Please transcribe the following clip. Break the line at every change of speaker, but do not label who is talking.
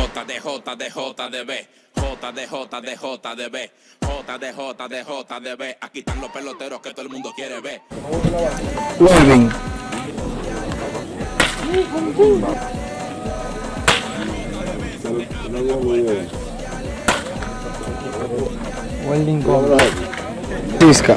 JDB. Aquí están los peloteros que todo el mundo quiere ver.
Welding. Welding con Pisca.